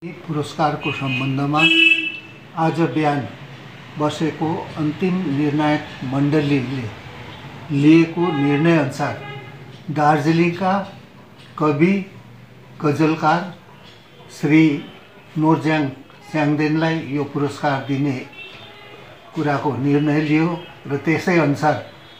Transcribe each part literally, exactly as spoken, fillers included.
पुरस्कारको सम्बन्धमा आज बिहान बसेको अन्तिम निर्णायक मण्डलीले लिएको निर्णयअनुसार दार्जिलिङका कवि गजलकार श्री नोर्ज्याङ स्याङदेनलाई यो पुरस्कार दिने कुराको निर्णय लियो र त्यसै अनुसार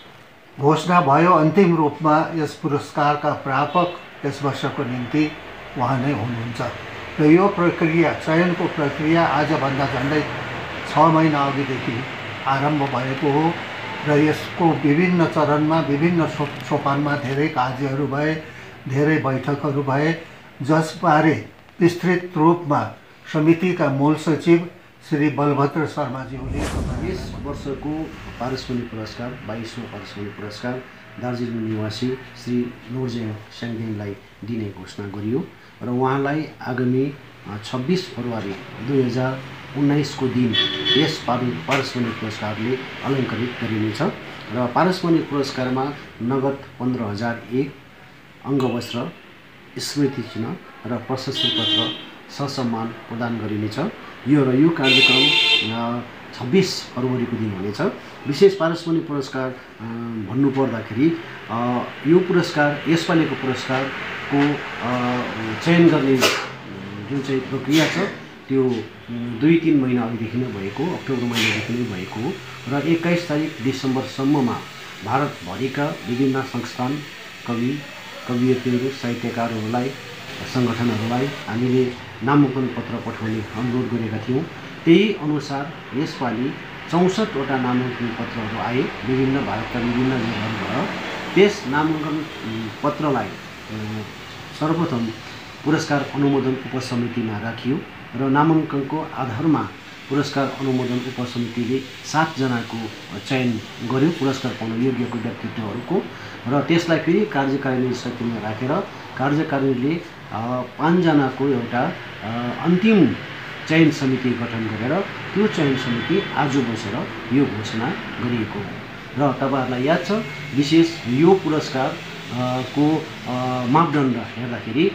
घोषणा भयो। अन्तिम रूपमा यस पुरस्कारका प्रापक यस वर्षको निम्ति उहाँ नै हुनुहुन्छ र यो प्रक्रिया चयनको प्रक्रिया आजभन्दा झन्डै छ महिना अघिदेखि आरम्भ भएको हो र यसको विभिन्न चरणमा विभिन्न सो सोपानमा धेरै कार्यहरू भए, धेरै बैठकहरू भए, जसबारे विस्तृत रूपमा समितिका मूल सचिव श्री बलभद्र शर्माज्यूले यस वर्षको पारसमणि पुरस्कार बाइसौँ पारसमणि पुरस्कार दार्जिलिङ निवासी श्री नोर्ज्याङ स्याङदेनलाई दिने घोषणा गरियो र उहाँलाई आगामी छब्बिस फरवरी दुई हजार उन्नाइस को दिन यस पारसमणि पुरस्कारले अलङ्कृत गरिनेछ र पारसमणि पुरस्कारमा नगद पन्ध्र हजार एक अङ्गवस्त्र, स्मृति चिन्ह र प्रशस्ति पत्र ससम्मान प्रदान गरिनेछ। यो र यो कार्यक्रम छब्बिस फरवरी को दिन हुनेछ। विशेष पारसमणि पुरस्कार भन्नुपर्दाखेरि यो पुरस्कार यसपालिको पुरस्कारको चयन गर्ने जुन चाहिँ प्रक्रिया छ त्यो दुई तीन महिना अघिदेखि नै भएको, अक्टोबर महिनादेखि नै भएको हो र एक्काइस तारिक डिसेम्बरसम्ममा भारतभरिका विभिन्न संस्थान, कवि कवियत्रीहरू, साहित्यकारहरूलाई, सङ्गठनहरूलाई हामीले नामाङ्कन पत्र पठाउने अनुरोध गरेका थियौँ। त्यही अनुसार यसपालि चौसठवटा नामाङ्कन पत्रहरू आए विभिन्न भारतका विभिन्न जिल्लाहरूबाट। त्यस नामाङ्कन पत्रलाई सर्वप्रथम पुरस्कार अनुमोदन उपसमितिमा राखियो र नामाङ्कनको आधारमा पुरस्कार अनुमोदन उपसमितिले सातजनाको चयन गर्यो पुरस्कार पाउन योग्यको व्यक्तित्वहरूको र त्यसलाई फेरि कार्यकारिणी समितिमा राखेर कार्यकारिणीले पाँचजनाको एउटा अन्तिम चयन समिति गठन गरेर त्यो चयन समिति आज बसेर यो घोषणा गरिएको हो र तपाईहरुलाई याद छ विशेष यो पुरस्कार को मापदण्ड हेर्दाखेरि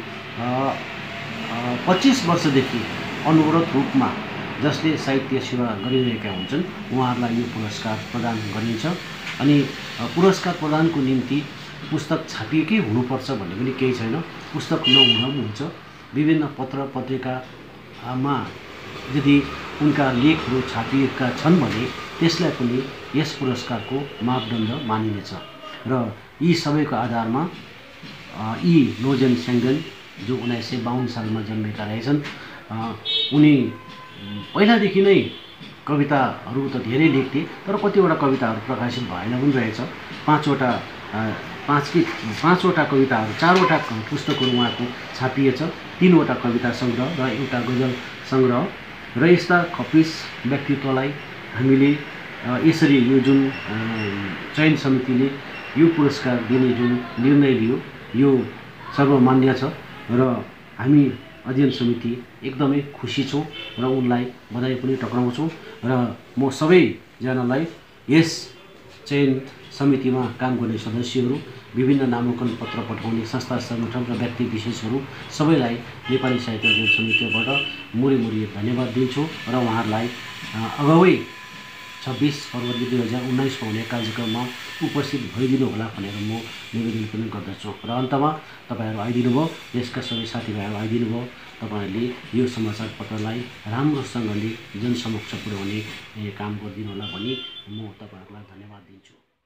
पच्चीस वर्षदेखि अनवरत रूपमा जसले साहित्य सेवा गरिरहेका हुन्छन् उहाँहरूलाई यो पुरस्कार प्रदान गरिन्छ। अनि पुरस्कार प्रदानको निम्ति पुस्तक छापिएकै हुनुपर्छ भन्ने पनि केही छैन, पुस्तक नहुँदा पनि हुन्छ। विभिन्न पत्र पत्रिकामा यदि उनका लेखहरू छापिएका छन् भने त्यसलाई पनि यस पुरस्कारको मापदण्ड मानिनेछ र यी सबैको आधारमा यी नोर्ज्याङ स्याङदेन जो उन्नाइस सय बाउन्न सालमा जन्मेका रहेछन्, उनी पहिलादेखि नै कविताहरू त धेरै लेख्थे तर कतिवटा कविताहरू प्रकाशित भएन पनि रहेछ। पाँचवटा पाँच कि पाँचवटा कविताहरू चारवटा पुस्तकहरू उहाँको छापिएछ, तीनवटा कविता सङ्ग्रह र एउटा गजल सङ्ग्रह र यस्ता खप्पिस व्यक्तित्वलाई हामीले यसरी यो जुन चयन समितिले यो पुरस्कार दिने जुन निर्णय लियो यो सर्वमान्य छ र हामी अध्ययन समिति एकदमै खुसी छौँ र उनलाई बधाई पनि टक्राउँछौँ र म सबैजनालाई यस चयन समितिमा काम गर्ने सदस्यहरू, विभिन्न नामाङ्कन पत्र पठाउने संस्था सङ्गठन र व्यक्ति विशेषहरू सबैलाई नेपाली साहित्य अध्ययन समितिबाट मुरी मुरी धन्यवाद दिन्छु र उहाँहरूलाई अगावै छब्बिस फरवरी दुई हजार उन्नाइसमा हुने कार्यक्रममा उपस्थित भइदिनु होला भनेर म निवेदन पनि गर्दछु र अन्तमा तपाईँहरू आइदिनु भयो, देशका सबै साथीभाइहरू आइदिनु भयो। तपाईँहरूले यो समाचार पत्रलाई राम्रोसँगले जनसमक्ष पुर्याउने काम गरिदिनु होला भनी म तपाईँहरूलाई धन्यवाद दिन्छु।